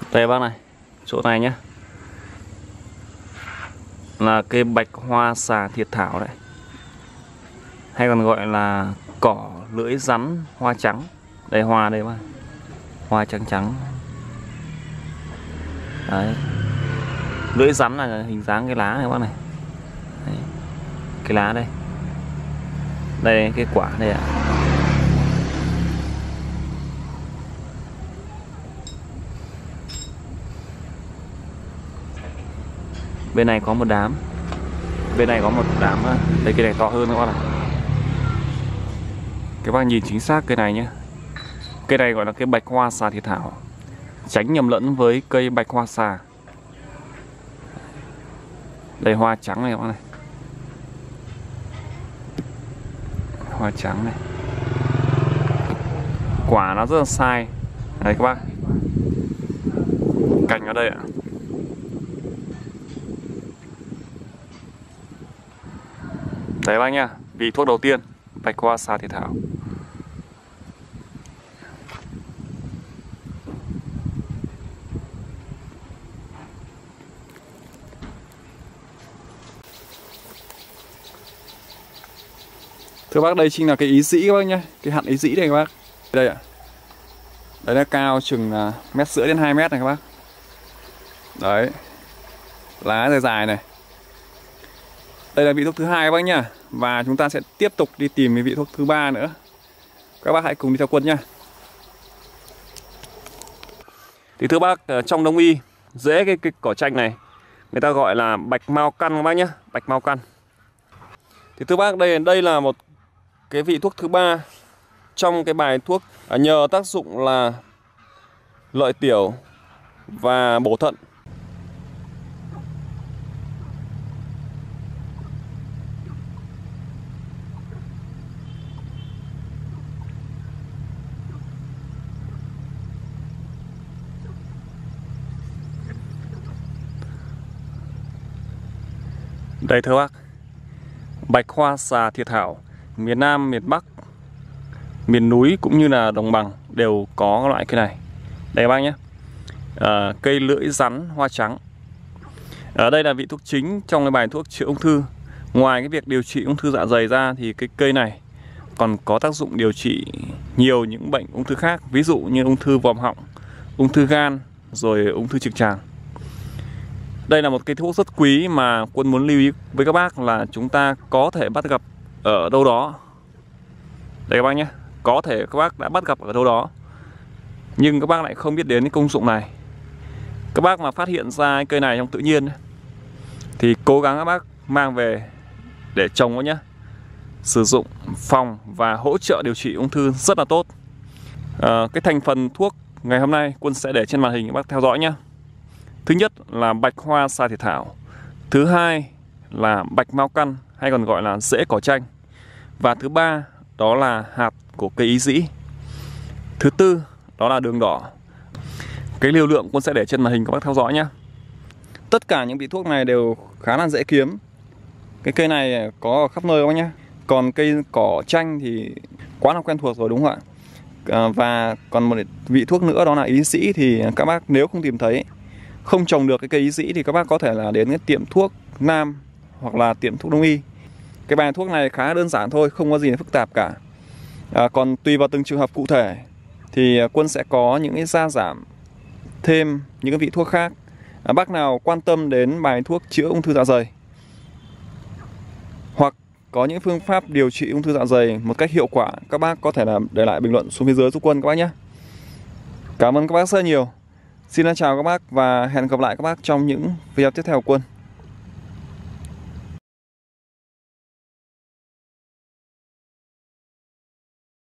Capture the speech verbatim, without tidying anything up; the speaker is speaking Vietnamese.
Đây bác này, chỗ này nhá, là cây bạch hoa xà thiệt thảo đấy, hay còn gọi là cỏ lưỡi rắn hoa trắng. Đây hoa đây bác, hoa trắng trắng đấy. Lưỡi rắn là hình dáng cái lá này bác này. Đấy. Cái lá đây, đây cái quả đây ạ. Bên này có một đám, bên này có một đám nữa. Đây cây này to hơn các bác này. Các bác nhìn chính xác cây này nhé. Cây này gọi là cây bạch hoa xà thiệt thảo, tránh nhầm lẫn với cây bạch hoa xà. Đây hoa trắng này các bác này, hoa trắng này, quả nó rất là sai. Đấy các bác, cành ở đây ạ. Đấy bác nhá, vị thuốc đầu tiên bạch hoa xà thiệt thảo. Thưa bác, đây chính là cái ý dĩ các bác nhé, cái hạn ý dĩ đây các bác. Đây ạ. Đấy nó cao chừng là mét rưỡi đến hai mét này các bác. Đấy, lá dài dài này. Đây là vị thuốc thứ hai các bác nhá. Và chúng ta sẽ tiếp tục đi tìm cái vị thuốc thứ ba nữa. Các bác hãy cùng đi theo Quân nhá. Thì thưa bác, trong đông y, rễ cái, cái cỏ chanh này người ta gọi là bạch mao căn các bác nhá, bạch mao căn. Thì thưa bác, đây đây là một cái vị thuốc thứ ba trong cái bài thuốc nhờ tác dụng là lợi tiểu và bổ thận. Đây thưa bác, bạch hoa xà thiệt thảo, miền Nam, miền Bắc, miền núi cũng như là đồng bằng đều có loại cây này. Đây bác nhé, à, cây lưỡi rắn hoa trắng. Ở đây là vị thuốc chính trong cái bài thuốc chữa ung thư. Ngoài cái việc điều trị ung thư dạ dày ra thì cái cây này còn có tác dụng điều trị nhiều những bệnh ung thư khác, ví dụ như ung thư vòm họng, ung thư gan, rồi ung thư trực tràng. Đây là một cây thuốc rất quý mà Quân muốn lưu ý với các bác là chúng ta có thể bắt gặp ở đâu đó. Đây các bác nhé, có thể các bác đã bắt gặp ở đâu đó, nhưng các bác lại không biết đến cái công dụng này. Các bác mà phát hiện ra cái cây này trong tự nhiên thì cố gắng các bác mang về để trồng nó nhé. Sử dụng phòng và hỗ trợ điều trị ung thư rất là tốt. à, Cái thành phần thuốc ngày hôm nay Quân sẽ để trên màn hình các bác theo dõi nhé. Thứ nhất là bạch hoa xà thiệt thảo. Thứ hai là bạch mao căn hay còn gọi là rễ cỏ chanh. Và thứ ba đó là hạt của cây ý dĩ. Thứ tư đó là đường đỏ. Cái liều lượng Quân sẽ để trên màn hình các bác theo dõi nhé. Tất cả những vị thuốc này đều khá là dễ kiếm. Cái cây này có ở khắp nơi các bác nhé. Còn cây cỏ chanh thì quá là quen thuộc rồi đúng không ạ? à, Và còn một vị thuốc nữa đó là ý dĩ thì các bác nếu không tìm thấy, không trồng được cái cây ý dĩ thì các bác có thể là đến cái tiệm thuốc Nam hoặc là tiệm thuốc đông y. Cái bài thuốc này khá đơn giản thôi, không có gì phức tạp cả. à, Còn tùy vào từng trường hợp cụ thể thì Quân sẽ có những cái gia giảm thêm những cái vị thuốc khác. à, Bác nào quan tâm đến bài thuốc chữa ung thư dạ dày hoặc có những phương pháp điều trị ung thư dạ dày một cách hiệu quả, các bác có thể là để lại bình luận xuống phía dưới giúp Quân các bác nhé. Cảm ơn các bác rất nhiều. Xin chào các bác và hẹn gặp lại các bác trong những video tiếp theo của Quân.